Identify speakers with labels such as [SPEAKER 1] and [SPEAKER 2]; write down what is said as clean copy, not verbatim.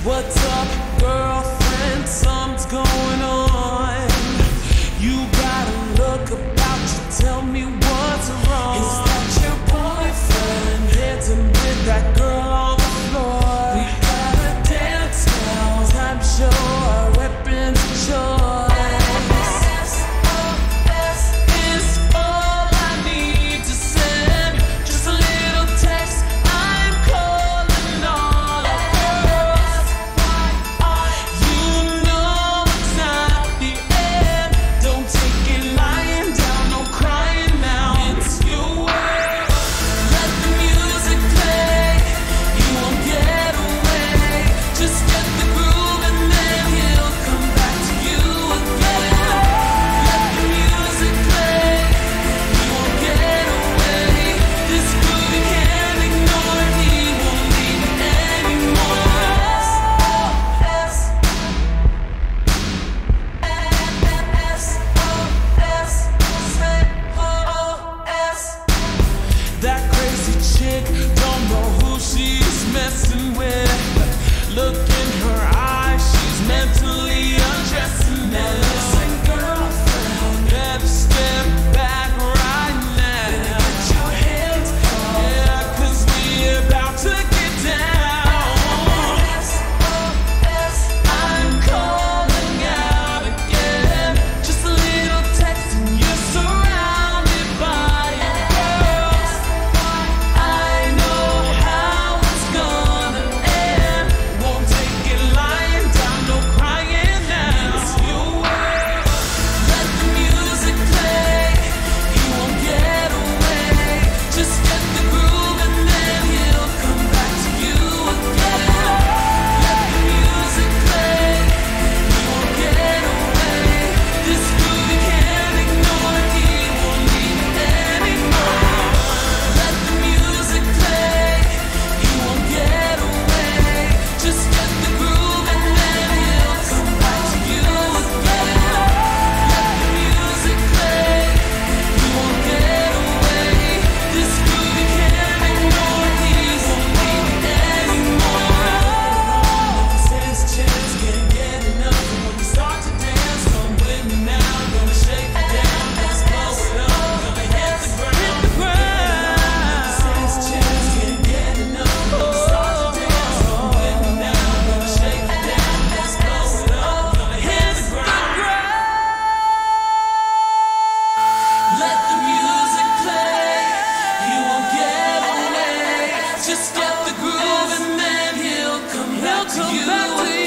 [SPEAKER 1] What's up, girlfriend? Something's going on. You gotta look about you, tell me what's wrong. Is that your boyfriend? Dancing with that girl on the floor. We gotta dance now, time to show our weapons of choice. That crazy chick, don't know who she's messing with. Look in her eyes, she's mentally undressing. Now listen, girlfriend, better step back right now. Get your hands up, yeah, 'cause we about to get down. I'm calling out again. Just a little text and you're surrounded by it, girl. I know how it's gonna end. Won't take it lying down, no crying now. It's your world. Let the music play. He won't get away. Just get the groove and then he'll come back to you again. Let the music play. He won't get away. This groove you can't ignore. He won't leave it anymore. Let the music play. He won't get away. Just get the groove and then he'll come back to you again. Let the music play. He won't get away. This groove you can't ignore. He won't leave it anymore. Since chance can't get enough. And when we start to dance, come with me now. Gonna shake it down, let's blow it up. Gonna hit the ground. Since chance can't get enough. When we start to dance, come with me now. Gonna shake it down, let's blow it up. Gonna hit the ground. Let the music play. He won't get away. Just get the groove and then he'll come back to you.